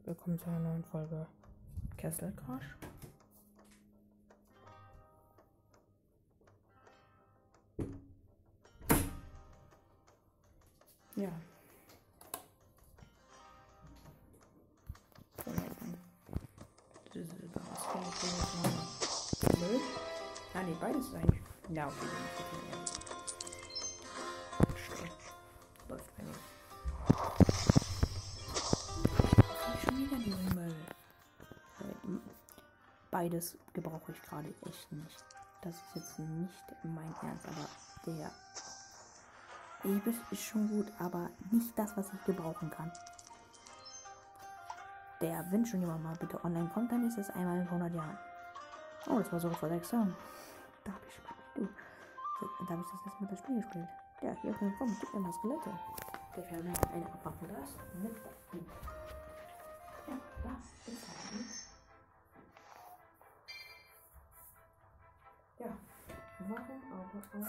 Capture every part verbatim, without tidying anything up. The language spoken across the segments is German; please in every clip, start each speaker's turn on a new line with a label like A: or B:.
A: willkommen zu einer neuen Folge Castle Crash. Ja. Ah ne, beides ist eigentlich. Ja, okay. Läuft bei mir. Schon wieder diesen Müll. Beides gebrauche ich gerade echt nicht. Das ist jetzt nicht mein Ernst, aber der Ebis ist schon gut, aber nicht das, was ich gebrauchen kann. Der, wenn schon jemand mal bitte online kommt, dann ist es einmal in hundert Jahren. Oh, das war so vor sechs Jahren. Da habe ich schon du. Da habe ich das letzte Mal das Spiel gespielt. Ja, hier komm, gib mir mal Skelette. Der fährt mir eine abmachen das. Mit. Ja, das ist halt. Ja, warum aber auch nicht?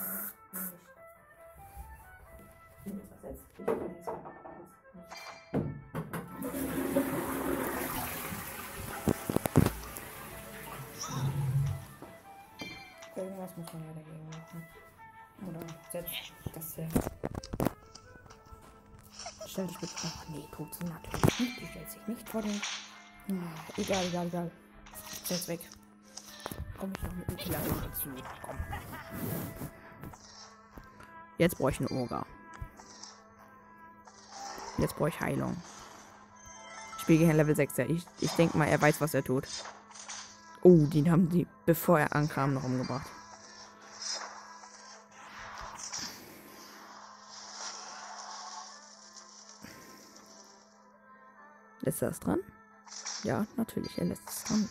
A: Ich bin jetzt versetzt. Ich bin jetzt irgendwas muss man ja dagegen machen. Oder setzt das hier. Stell dich bitte. Ach nee, tut sie natürlich nicht. Die stellt sich nicht vor den. Hm, egal, egal, egal. Setz weg. Komm ich noch mit dem Killer dazu. Komm. Jetzt brauche ich einen Oger. Jetzt brauche ich Heilung. Ich spiele gegen Level sechs. Ich, ich denke mal, er weiß, was er tut. Oh, den haben sie, bevor er ankam, noch umgebracht. Lässt er das dran? Ja, natürlich, er lässt es dran.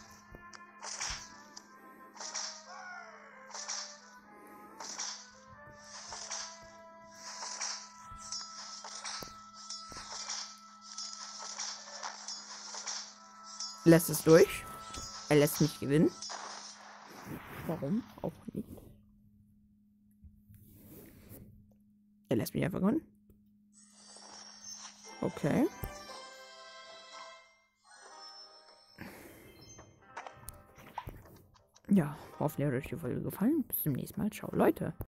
A: Lässt es durch. Er lässt mich gewinnen. Warum? Auch nicht. Er lässt mich einfach gewinnen. Okay. Ja, hoffentlich hat euch die Folge gefallen. Bis zum nächsten Mal. Ciao, Leute.